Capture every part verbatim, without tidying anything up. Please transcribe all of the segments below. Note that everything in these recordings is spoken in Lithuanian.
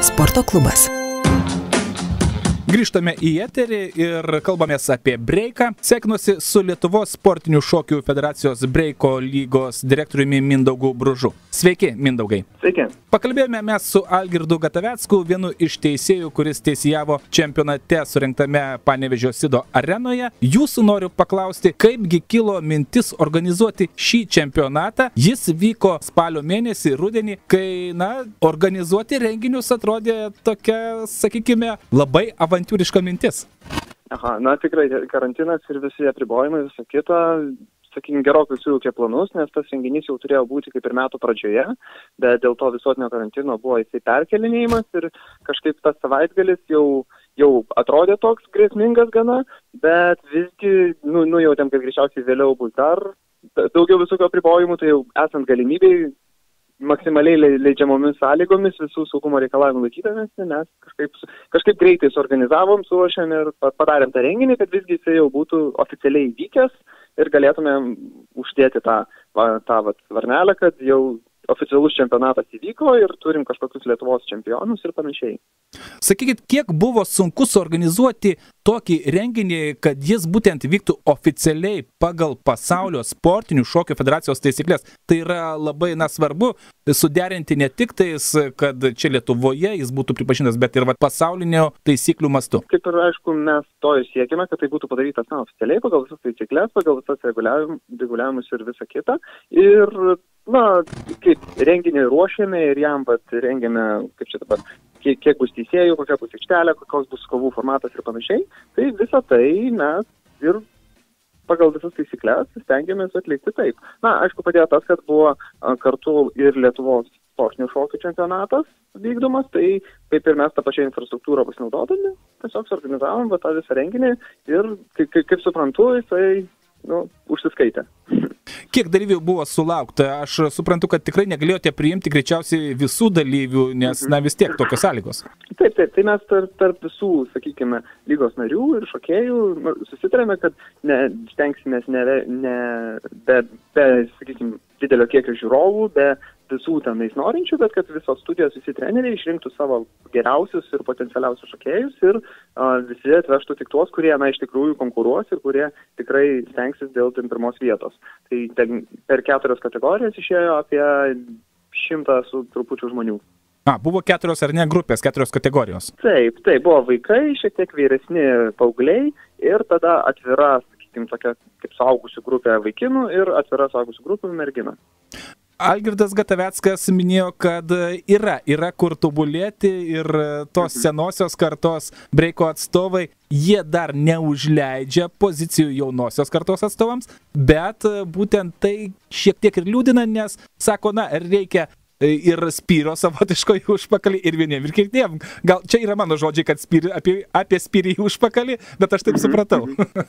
sporto klubas. Grįžtame į eterį ir kalbamės apie breiką. Sveikinuosi su Lietuvos sportinių šokių federacijos breiko lygos direktoriumi Mindaugu Bružu. Sveiki, Mindaugai. Sveiki. Pakalbėjome mes su Algirdu Gatavecku, vienu iš teisėjų, kuris teisėjavo čempionate surengtame Panevėžio Sido arenoje. Jūsų noriu paklausti, kaipgi kilo mintis organizuoti šį čempionatą. Jis vyko spalio mėnesį, rudenį, kai, na, organizuoti renginius atrodė tokia, sakykime, labai avantiūriška mintis. Aha, na tikrai karantinas ir visi apribojimai, visa kita, sakykime, gerokai sujaukė planus, nes tas renginys jau turėjo būti kaip ir metų pradžioje, bet dėl to visuotinio karantino buvo jisai perkelinėjimas ir kažkaip tas savaitgalis jau, jau atrodė toks grėsmingas gana, bet visgi nu, nujautėm, kad greičiausiai vėliau bus dar daugiau visokių apribojimų, tai jau esant galimybei maksimaliai leidžiamomis sąlygomis visų saugumo reikalavimų laikydamėsi, mes kažkaip, kažkaip greitai suorganizavom, suruošėm ir padarėm tą renginį, kad visgi jisai jau būtų oficialiai vykęs ir galėtumėm uždėti tą, tą vat, varnelę, kad jau oficialus čempionatas įvyko ir turim kažkokius Lietuvos čempionus ir panašiai. Sakykit, kiek buvo sunku suorganizuoti tokį renginį, kad jis būtent vyktų oficialiai pagal pasaulio sportinių šokių federacijos taisyklės. Tai yra labai na, svarbu suderinti ne tik tais, kad čia Lietuvoje jis būtų pripažintas, bet ir va, pasaulinio taisyklių mastu. Kaip ir aišku, mes to ir siekime, kad tai būtų padarytas na, oficialiai pagal visas taisyklės, pagal visas reguliavimus ir visą kitą. Ir na, kaip renginį ruošėme ir jam pat rengėme, kaip čia dabar, kiek, kiek bus teisėjų, kokia bus aikštelė, kokios bus kovų formatas ir panašiai. Tai visą tai mes ir pagal visas taisyklės stengiamės atlikti taip. Na, aišku, padėjo tas, kad buvo kartu ir Lietuvos sportinių šokių čempionatas vykdomas, tai kaip ir mes tą pačią infrastruktūrą pasinaudodami, tiesiog suorganizavom va, tą visą renginį ir, kaip, kaip suprantu, jisai nu, užsiskaitė. Kiek dalyvių buvo sulaukta? Aš suprantu, kad tikrai negalėjote priimti greičiausiai visų dalyvių, nes, na, vis tiek tokios sąlygos. Taip, taip, tai mes tarp, tarp visų, sakykime, lygos narių ir šokėjų nu, susitarėme, kad ne, stengsimės ne, ne, be, be, sakykime, didelio kiekio žiūrovų, be visų tenais norinčių, bet kad visos studijos, visi treneriai išrinktų savo geriausius ir potencialiausius šokėjus ir a, visi atvežtų tik tuos, kurie, na, iš tikrųjų konkuruos ir kurie tikrai stengsis dėl pirmos vietos. Tai ten, per keturias kategorijas išėjo apie šimtą su trupučiu žmonių. A, buvo keturios ar ne grupės, keturios kategorijos? Taip, taip, buvo vaikai, šiek tiek vyresni paaugliai ir tada atvira, sakykim, tokia kaip suaugusių grupė vaikinų ir atvira suaugusių grupė mergina. Algirdas Gataveckas minėjo, kad yra, yra kur tobulėti ir tos senosios kartos breiko atstovai, jie dar neužleidžia pozicijų jaunosios kartos atstovams, bet būtent tai šiek tiek ir liūdina, nes sako, na, reikia ir spyro savotiško į užpakalį ir vieniem ir kitiem. Gal čia yra mano žodžiai, kad spyri, apie, apie spyrį į užpakalį, bet aš taip supratau.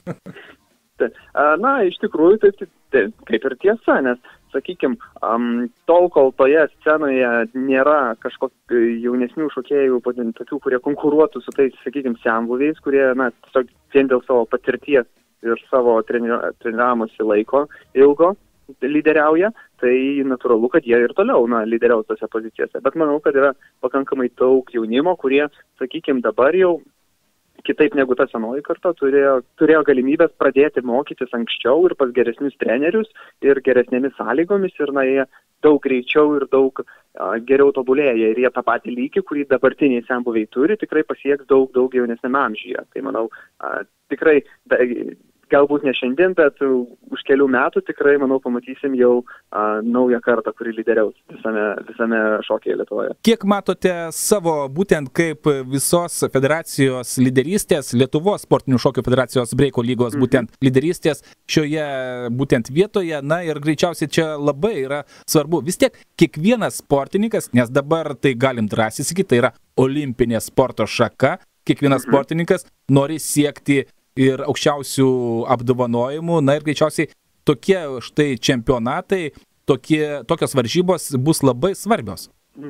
Na, iš tikrųjų, taip, taip, kaip ir tiesa, nes sakykime, um, tol, kol toje scenoje nėra kažkokių jaunesnių šokėjų, tokių, kurie konkuruotų su tais, sakykime, senbuviais, kurie, na, tiesiog vien dėl savo patirties ir savo treniramosi laiko ilgo lyderiauja, tai natūralu, kad jie ir toliau, na, lyderiaus tose pozicijose. Bet manau, kad yra pakankamai daug jaunimo, kurie, sakykime, dabar jau kitaip negu ta senoji karta, turėjo, turėjo galimybės pradėti mokytis anksčiau ir pas geresnius trenerius ir geresnėmis sąlygomis ir na, jie daug greičiau ir daug a, geriau tobulėja ir jie tą patį lygį, kurį dabartiniai senbuviai turi, tikrai pasieks daug, daug jaunesnėme amžiuje. Tai manau, a, tikrai da, galbūt ne šiandien, bet už kelių metų tikrai, manau, pamatysim jau a, naują kartą, kuri lyderiaus visame, visame šokyje Lietuvoje. Kiek matote savo būtent kaip visos federacijos lyderystės, Lietuvos sportinių šokių federacijos breiko lygos mhm. būtent lyderystės šioje būtent vietoje, na ir greičiausiai čia labai yra svarbu. Vis tiek kiekvienas sportininkas, nes dabar tai galim drąsiai sakyti, tai yra olimpinė sporto šaka, kiekvienas mhm. sportininkas nori siekti ir aukščiausių apdovanojimų, na ir greičiausiai tokie štai čempionatai, tokie, tokios varžybos bus labai svarbios. Mhm.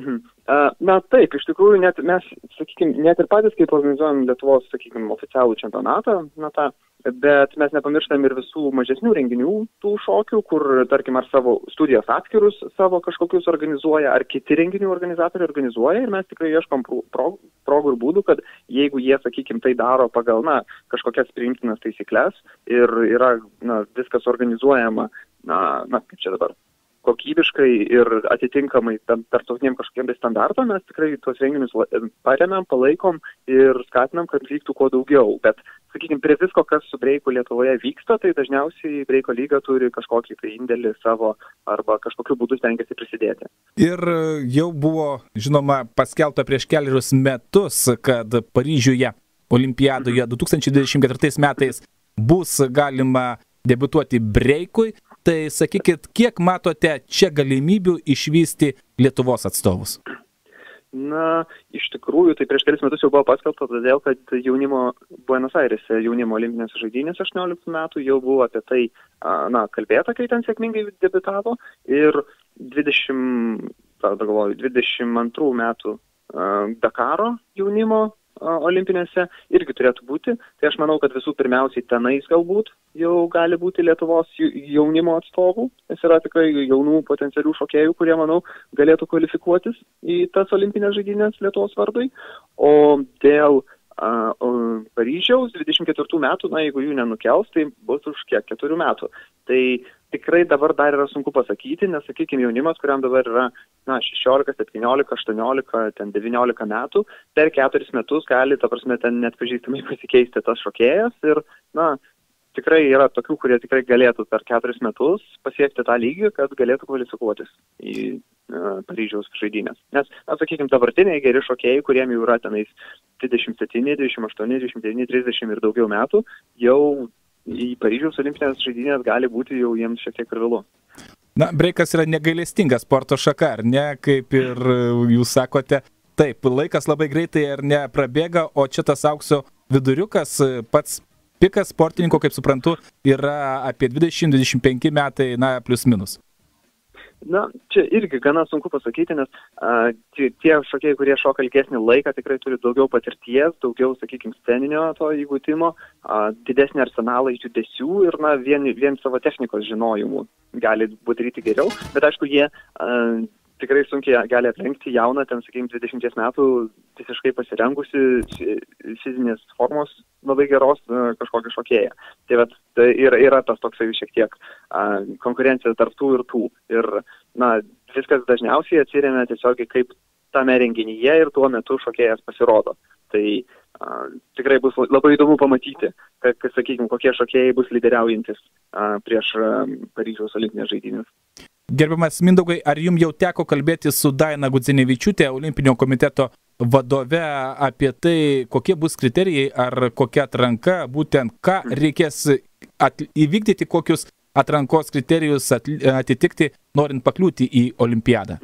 Na taip, iš tikrųjų, net mes, sakykime, net ir patys, kaip organizuojam Lietuvos, sakykime, oficialų čempionatą, na tą, bet mes nepamirštam ir visų mažesnių renginių tų šokių, kur, tarkim, ar savo studijas atskirus savo kažkokius organizuoja, ar kiti renginių organizatoriai organizuoja ir mes tikrai ieškom progų, progų ir būdų, kad jeigu jie, sakykime, tai daro pagal, na, kažkokias priimtinas taisyklės ir yra, na, viskas organizuojama, na, na, kaip čia dabar, kokybiškai ir atitinkamai tarptautiniam kažkokiem standartam, mes tikrai tuos renginius paremiam, palaikom ir skatinam, kad vyktų kuo daugiau. Bet, sakykime, prie visko, kas su breiku Lietuvoje vyksta, tai dažniausiai breiko lyga turi kažkokį tai indėlį savo arba kažkokiu būdu stengiasi prisidėti. Ir jau buvo, žinoma, paskelbta prieš kelius metus, kad Paryžiuje olimpiadoje du tūkstančiai dvidešimt ketvirtais metais bus galima debiutuoti breikui. Tai sakykit, kiek matote čia galimybių išvysti Lietuvos atstovus? Na, iš tikrųjų, tai prieš kelis metus jau buvo paskelbta, todėl, kad jaunimo Buenos Airėse, jaunimo olimpinės žaidynės aštuonioliktų metų jau buvo apie tai, na, kalbėta, kai ten sėkmingai debiutavo ir dvidešimt, galvoju, dvidešimt antrų metų Dakaro jaunimo olimpinėse irgi turėtų būti. Tai aš manau, kad visų pirmiausiai tenais galbūt jau gali būti Lietuvos jaunimo atstovų. Nes yra tikrai jaunų potencialių šokėjų, kurie, manau, galėtų kvalifikuotis į tas olimpinės žaidynės Lietuvos vardui. O dėl a, o, Paryžiaus dvidešimt ketvirtų metų, na, jeigu jų nenukels, tai bus už kiek keturių metų. Tai tikrai dabar dar yra sunku pasakyti, nes, sakykime, jaunimas, kuriam dabar yra, na, šešiolika, septyniolika, aštuoniolika, ten devyniolika metų, per keturis metus gali, ta prasme, ten net pažįstamai pasikeisti tas šokėjas ir, na, tikrai yra tokių, kurie tikrai galėtų per keturis metus pasiekti tą lygį, kad galėtų kvalifikuotis į uh, Paryžiaus žaidynės. Nes, na, sakykime, dabartiniai geri šokėjai, kuriem jau yra tenais dvidešimt septyni, dvidešimt aštuoni, dvidešimt devyni, trisdešimt ir daugiau metų, jau į Paryžiaus olimpinės žaidynės gali būti jau jiems šiek tiek ir vėlu. Na, breikas yra negailestinga sporto šaka, ar ne, kaip ir jūs sakote. Taip, laikas labai greitai ar ne prabėga, o čia tas aukso viduriukas, pats pikas sportininko, kaip suprantu, yra apie dvidešimt dvidešimt penki metai, na, plius minus. Na, čia irgi gana sunku pasakyti, nes a, tie, tie šokėjai, kurie šoka ilgesnį laiką, tikrai turi daugiau patirties, daugiau, sakykime, sceninio to įgūtimo, a, didesnį arsenalą judesių ir, na, vien, vien savo technikos žinojimų gali daryti geriau, bet aišku, jie a, tikrai sunkiai gali aplenkti jauną, ten, sakykime, dvidešimties metų visiškai pasirengusi fizinės formos labai geros kažkokią šokėją. Tai vat, tai yra, yra tas toksai šiek tiek a, konkurencija tarp tų ir tų. Ir, na, viskas dažniausiai atsiremia tiesiog kaip tame renginyje ir tuo metu šokėjas pasirodo. Tai a, tikrai bus labai įdomu pamatyti, kad, kad, sakykime, kokie šokėjai bus lyderiaujantis a, prieš a, Paryžiaus olimpinės žaidynės. Gerbiamas Mindaugai, ar jums jau teko kalbėti su Daina Gudzinevičiūtė, Olimpinio komiteto vadove, apie tai, kokie bus kriterijai ar kokia atranka, būtent ką reikės įvykdyti, kokius atrankos kriterijus atitikti, norint pakliūti į olimpiadą?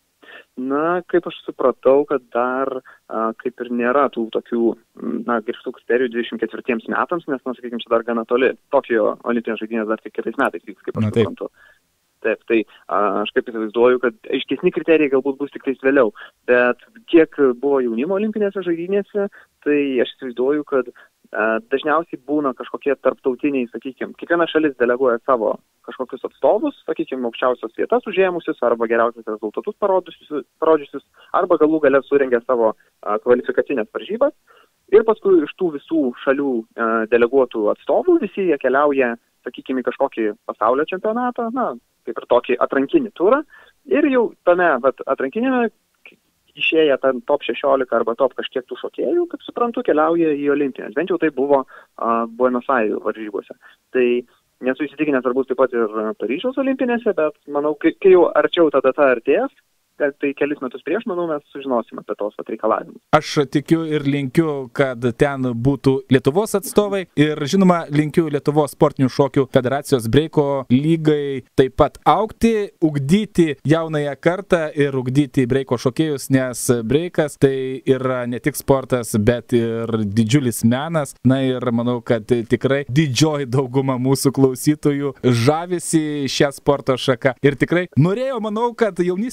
Na, kaip aš supratau, kad dar a, kaip ir nėra tų tokių, na, griežtų kriterijų dvidešimt ketvirtiems metams, nes, na, sakykime, čia dar gana toli. Tokijo olimpinės žaidynės dar tik kitais metais vyks, kaip aš na, suprantu. Taip, tai a, aš kaip įsivaizduoju, kad aiškesni kriterijai galbūt bus tik tais vėliau, bet kiek buvo jaunimo olimpinėse žaidynėse, tai aš įsivaizduoju, kad a, dažniausiai būna kažkokie tarptautiniai, sakykime, kiekviena šalis deleguoja savo kažkokius atstovus, sakykime, aukščiausias vietas užėmusius arba geriausius rezultatus parodžiusius, parodžiusius arba galų gale surengia savo a, kvalifikacinės varžybas ir paskui iš tų visų šalių a, deleguotų atstovų visi jie keliauja, sakykime, į kažkokį pasaulio čempionatą, na, kaip ir tokį atrankinį turą, ir jau tame vat, atrankinėme išėję ten top šešiolika arba top kažkiek tų šokėjų, kaip suprantu, keliauja į olimpinės. Bent jau tai buvo a, Buenos Airių varžybose. Tai nesu įsitikinęs, ar bus taip pat ir Paryžiaus olimpinėse, bet manau, kai, kai jau arčiau ta data artės, tai kelis metus prieš, manau, mes sužinosim apie tos reikalavimus. Aš tikiu ir linkiu, kad ten būtų Lietuvos atstovai ir, žinoma, linkiu Lietuvos sportinių šokių federacijos breiko lygai taip pat augti, ugdyti jaunąją kartą ir ugdyti breiko šokėjus, nes breikas tai yra ne tik sportas, bet ir didžiulis menas. Na ir manau, kad tikrai didžioji dauguma mūsų klausytojų žavisi šią sporto šaką. Ir tikrai norėjau, manau, kad jaunystėje aš pats prisimenu,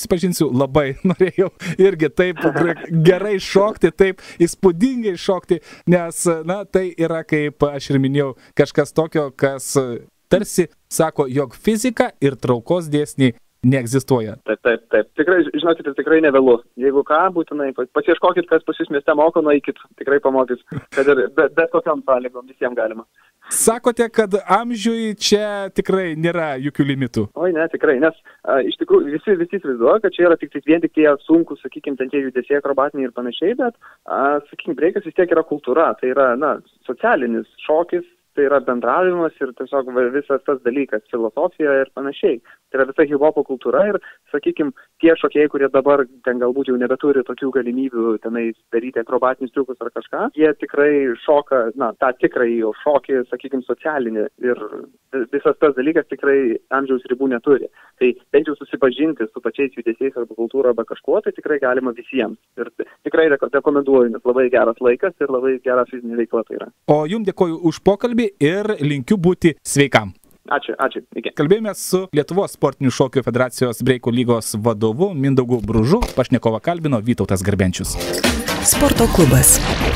prisipažinsiu, labai norėjau irgi taip gerai šokti, taip įspūdingai šokti, nes, na, tai yra, kaip aš ir minėjau, kažkas tokio, kas tarsi sako, jog fizika ir traukos dėsniai neegzistuoja. Taip, taip, taip. Tikrai, žinokit, tikrai nevėlu. Jeigu ką, būtinai pasieškokit, kas pas jūs mieste moko, nueikit, tikrai pamokys, kad ir bet, bet kokiam sąlygom visiems galima. Sakote, kad amžiui čia tikrai nėra jokių limitų. Oi, ne, tikrai, nes a, iš tikrųjų visi, visi įsivaizduoja, kad čia yra tik vien tik tie sunkus, sakykime, ten tie judesiai akrobatiniai ir panašiai, bet, a, sakykime, breikas vis tiek yra kultūra, tai yra, na, socialinis šokis, tai yra bendravimas ir tiesiog visas tas dalykas, filosofija ir panašiai. Tai yra visa hip-hopo kultūra ir, sakykime, tie šokėjai, kurie dabar ten galbūt jau nebeturi tokių galimybių tenai daryti akrobatinius triukus ar kažką, jie tikrai šoka, na, tą tikrai jau šokį, sakykime, socialinį ir visas tas dalykas tikrai amžiaus ribų neturi. Tai bent jau susipažinti su pačiais judesiais arba kultūra arba kažkuo, tai tikrai galima visiems. Ir tikrai rekomenduoju, nes labai geras laikas ir labai gera fizinė veikla tai yra. O jums dėkoju už pokalbį ir linkiu būti sveikam. Ačiū, ačiū. Iki. Kalbėjome su Lietuvos sportinių šokių federacijos breiko lygos vadovu Mindaugu Bružu. Pašnekovą kalbino Vytautas Garbenčius. Sporto klubas.